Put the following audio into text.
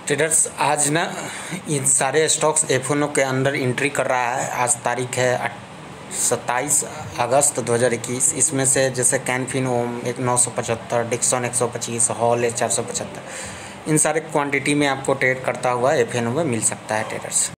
Traders आज ना इन सारे स्टॉक्स एफ&ओ के अंदर एंट्री कर रहा है। आज तारीख है 27 अगस्त 2021। इसमें से जैसे कैनफिन ओम 975, डिक्सन 125, हॉल 475, इन सारे क्वांटिटी में आपको ट्रेड करता हुआ एफ&ओ में मिल सकता है ट्रेडर्स।